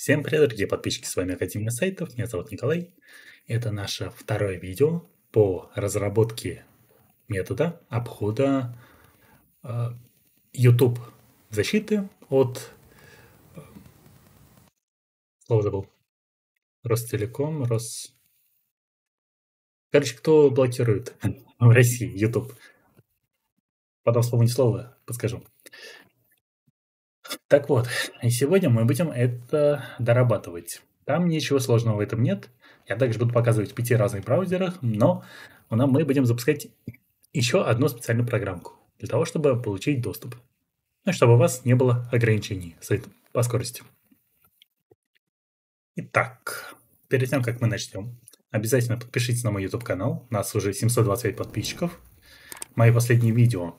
Всем привет, дорогие подписчики, с вами Академия сайтов, меня зовут Николай. Это наше второе видео по разработке метода обхода YouTube защиты от, слово забыл, Ростелеком, Короче, кто блокирует в России YouTube? Потом вспомнить слово, подскажу. Так вот, и сегодня мы будем это дорабатывать. Там ничего сложного в этом нет. Я также буду показывать в 5 разных браузерах, но мы будем запускать еще одну специальную программку для того, чтобы получить доступ. Ну, и чтобы у вас не было ограничений по скорости. Итак, перед тем, как мы начнем, обязательно подпишитесь на мой YouTube канал. У нас уже 725 подписчиков. Мои последние видео...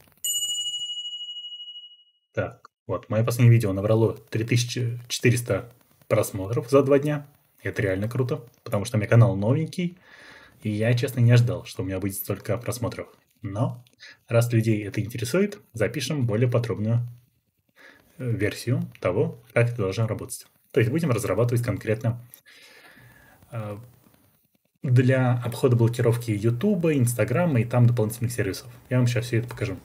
Так, вот, мое последнее видео набрало 3400 просмотров за 2 дня. Это реально круто, потому что у меня канал новенький, и я, честно, не ожидал, что у меня будет столько просмотров. Но, раз людей это интересует, запишем более подробную версию того, как это должно работать. То есть будем разрабатывать конкретно для обхода блокировки YouTube, Инстаграма и там дополнительных сервисов. Я вам сейчас все это покажу.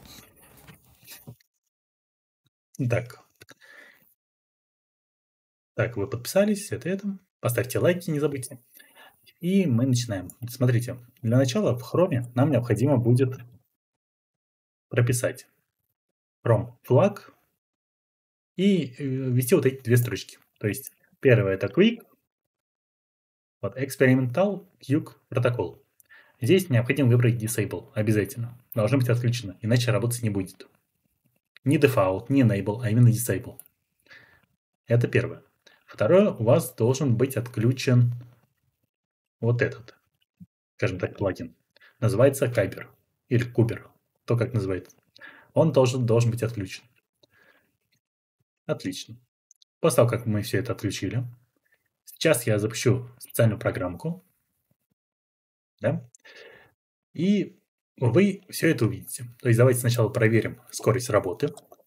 Так, вы подписались, это. Поставьте лайки, не забудьте. И мы начинаем. Смотрите, для начала в Chrome нам необходимо будет прописать Chrome flag и ввести вот эти 2 строчки. То есть первое это Quick, вот Experimental Quick Protocol. Здесь необходимо выбрать Disable обязательно. Должно быть отключено, иначе работать не будет. Не Default, не Enable, а именно Disable. Это первое. Второе, у вас должен быть отключен вот этот, скажем так, плагин. Называется Kyber или Kuber, то как называется. Он должен быть отключен. Отлично. После того, как мы все это отключили, сейчас я запущу специальную программку, да, и вы все это увидите. То есть давайте сначала проверим скорость работы.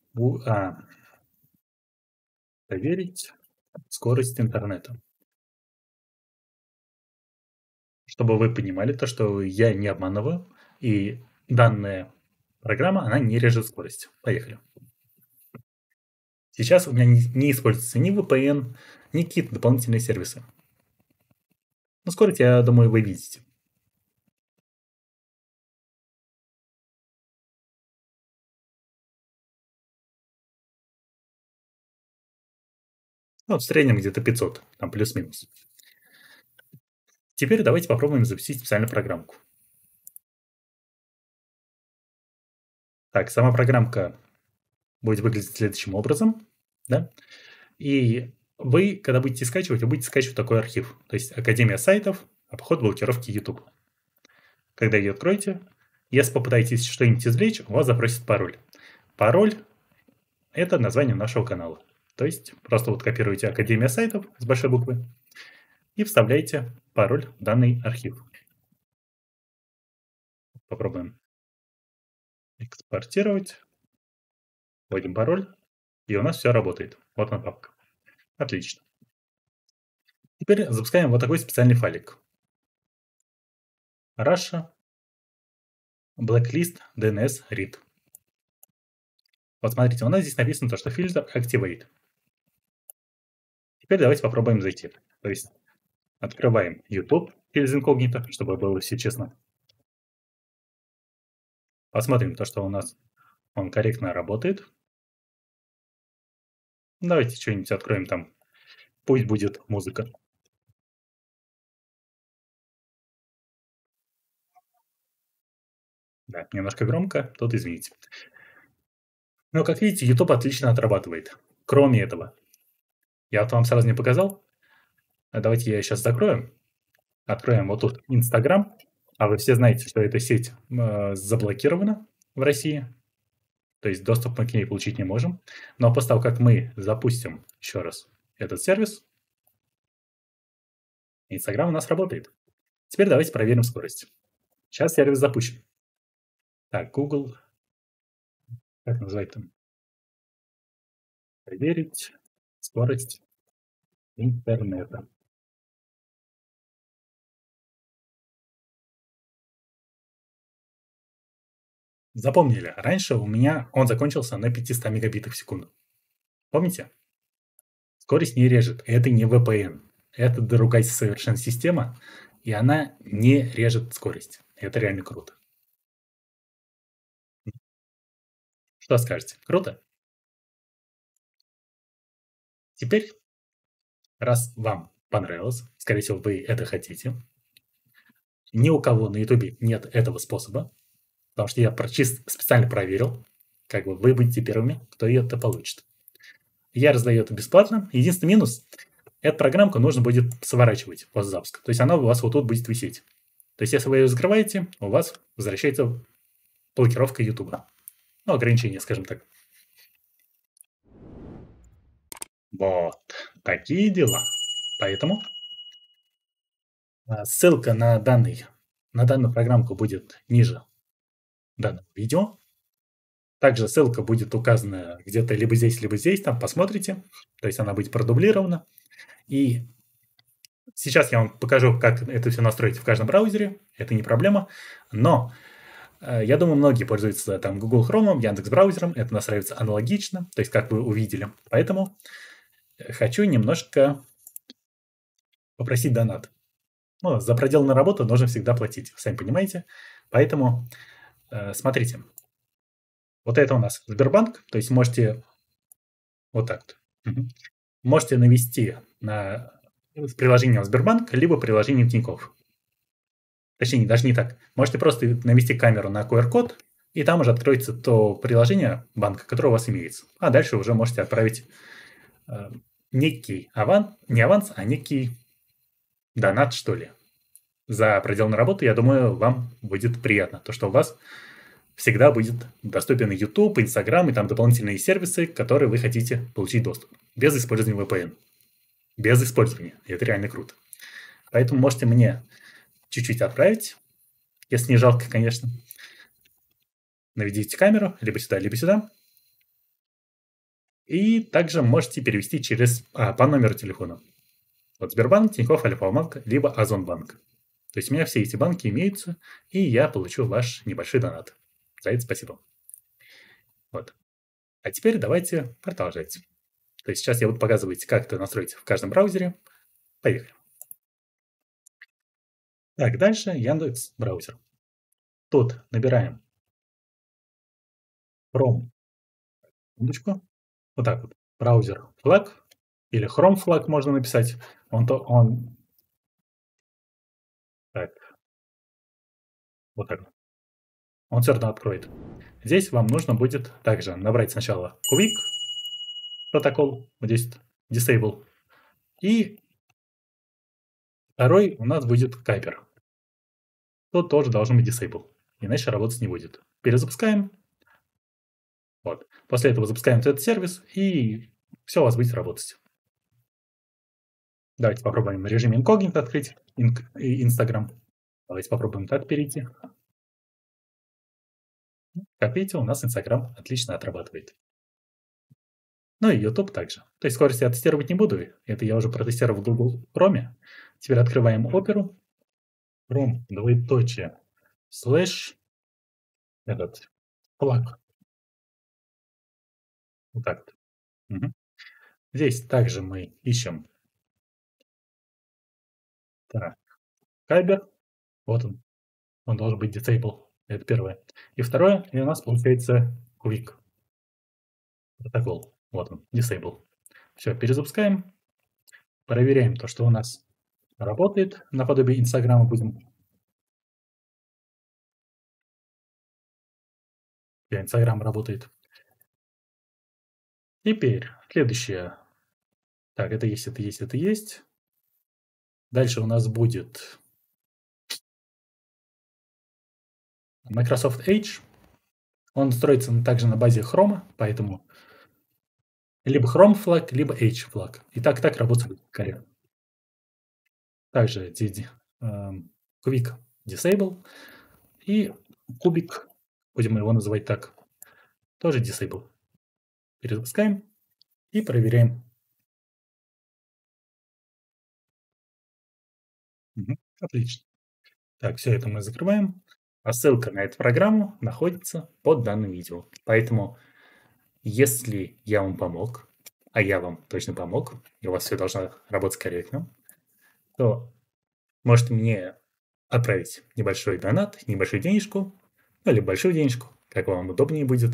Проверить скорость интернета. Чтобы вы понимали то, что я не обманываю, и данная программа, она не режет скорость. Поехали. Сейчас у меня не используется ни VPN, ни какие-то дополнительные сервисы. Но скорость, я думаю, вы видите. Ну, в среднем где-то 500, там плюс-минус. Теперь давайте попробуем запустить специальную программку. Так, сама программка будет выглядеть следующим образом, да? И вы, когда будете скачивать, вы будете скачивать такой архив. То есть Академия сайтов, обход блокировки YouTube. Когда ее откроете, если попытаетесь что-нибудь извлечь, у вас запросит пароль. Пароль – это название нашего канала. То есть просто вот копируете Академия сайтов с большой буквы и вставляете пароль в данный архив. Попробуем экспортировать. Вводим пароль, и у нас все работает. Вот она папка. Отлично. Теперь запускаем вот такой специальный файлик. Russia Blacklist DNS Read. Вот смотрите, у нас здесь написано то, что фильтр Activate. Теперь давайте попробуем зайти. То есть открываем YouTube через инкогнито, чтобы было все честно. Посмотрим то, что у нас он корректно работает. Давайте что-нибудь откроем там. Пусть будет музыка. Да, немножко громко, тут извините. Но, как видите, YouTube отлично отрабатывает. Кроме этого, я вот вам сразу не показал. Давайте я сейчас закрою. Откроем вот тут Instagram. А вы все знаете, что эта сеть заблокирована в России. То есть доступ мы к ней получить не можем. Но после того, как мы запустим еще раз этот сервис, Instagram у нас работает. Теперь давайте проверим скорость. Сейчас сервис запущен. Так, Google. Как называть там? Проверить скорость. интернета. Запомнили, раньше у меня он закончился на 500 мегабитах в секунду. Помните? Скорость не режет. Это не VPN. Это другая совершенно система, и она не режет скорость. Это реально круто. Что скажете? Круто? Теперь, раз вам понравилось, скорее всего, вы это хотите, ни у кого на Ютубе нет этого способа, потому что я специально проверил, как бы вы будете первыми, кто это получит. Я раздаю это бесплатно. Единственный минус — эту программку нужно будет сворачивать после запуска. То есть она у вас вот тут будет висеть. То есть если вы ее закрываете, у вас возвращается блокировка Ютуба. Ну, ограничение, скажем так. Вот. Такие дела. Поэтому ссылка на данную программку будет ниже данного видео. Также ссылка будет указана где-то либо здесь, там посмотрите. То есть она будет продублирована. И сейчас я вам покажу, как это все настроить в каждом браузере. Это не проблема. Но я думаю, многие пользуются там Google Chrome, Яндекс браузером. Это настраивается аналогично, то есть как вы увидели. Поэтому хочу немножко попросить донат. Ну, за проделанную работу нужно всегда платить, сами понимаете. Поэтому смотрите. Вот это у нас Сбербанк, то есть можете вот так вот. Можете навести на приложение Сбербанк, либо приложение Тинькофф. Точнее, даже не так. Можете просто навести камеру на QR-код, и там уже откроется то приложение банка, которое у вас имеется. А дальше уже можете отправить некий аванс, не аванс, а некий донат, что ли. За проделанную работу, я думаю, вам будет приятно. То, что у вас всегда будет доступен YouTube, Instagram и там дополнительные сервисы, которые вы хотите получить доступ. Без использования VPN. Без использования. И это реально круто. Поэтому можете мне чуть-чуть отправить, если не жалко, конечно. Наведите камеру либо сюда, либо сюда. И также можете перевести по номеру телефона. Вот Сбербанк, Тинькофф, Альфа-банк, либо Озонбанк. То есть у меня все эти банки имеются, и я получу ваш небольшой донат. За это спасибо. Вот. А теперь давайте продолжать. То есть сейчас я буду показывать, как это настроить в каждом браузере. Поехали. Так, дальше Яндекс браузер. Тут набираем Chrome, секундочку, вот так вот, браузер флаг, или Chrome флаг можно написать. Так, вот так. Он все равно откроет. Здесь вам нужно будет также набрать сначала Quick протокол, вот здесь Disable, и второй у нас будет Kuiper. Тут тоже должен быть Disable, иначе работать не будет. Перезапускаем. Вот. После этого запускаем этот сервис, и все у вас будет работать. Давайте попробуем в режиме инкогнито открыть Instagram. Давайте попробуем так перейти. Как видите, у нас Instagram отлично отрабатывает. Ну и YouTube также. То есть скорость я тестировать не буду. Это я уже протестировал в Google Chrome. Теперь открываем Opera. Chrome, двоеточие, слэш, этот, флаг. Вот так вот. Мгм. Здесь также мы ищем так, Kyber. Вот он должен быть disable. Это первое. И второе, и у нас получается Quick протокол. Вот он, disable. Все, перезапускаем. Проверяем то, что у нас работает. Наподобие Инстаграма будем. Инстаграм работает. Теперь следующее. Так, это есть, это есть, это есть. Дальше у нас будет Microsoft Edge. Он строится также на базе Chrome, поэтому либо Chrome флаг, либо Edge флаг. И так работает корректно. Также Quick Disable и кубик, будем его называть так, тоже Disable. Перезапускаем и проверяем. Мгм. Отлично. Так, все это мы закрываем. А ссылка на эту программу находится под данным видео. Поэтому, если я вам помог, а я вам точно помог, и у вас все должно работать корректно, то можете мне отправить небольшой донат, небольшую денежку, ну, или большую денежку, как вам удобнее будет.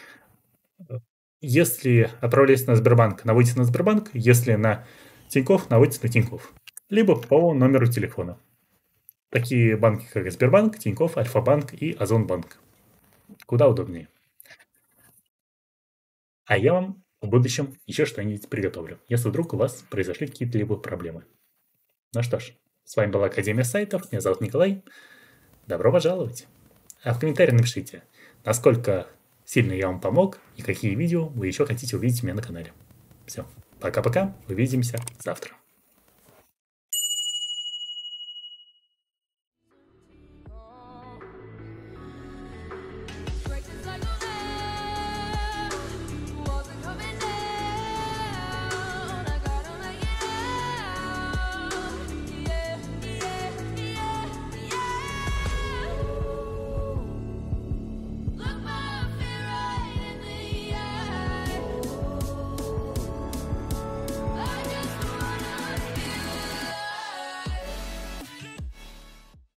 Если отправляете на Сбербанк, наводите на Сбербанк, если на Тинькофф, наводите на Тинькофф. Либо по номеру телефона. Такие банки, как Сбербанк, Тинькофф, Альфа-банк и Озонбанк. Куда удобнее. А я вам в будущем еще что-нибудь приготовлю, если вдруг у вас произошли какие-то либо проблемы. Ну что ж, с вами была Академия сайтов, меня зовут Николай. Добро пожаловать! А в комментариях напишите, насколько сильно я вам помог и какие видео вы еще хотите увидеть у меня на канале. Все, пока-пока, увидимся завтра.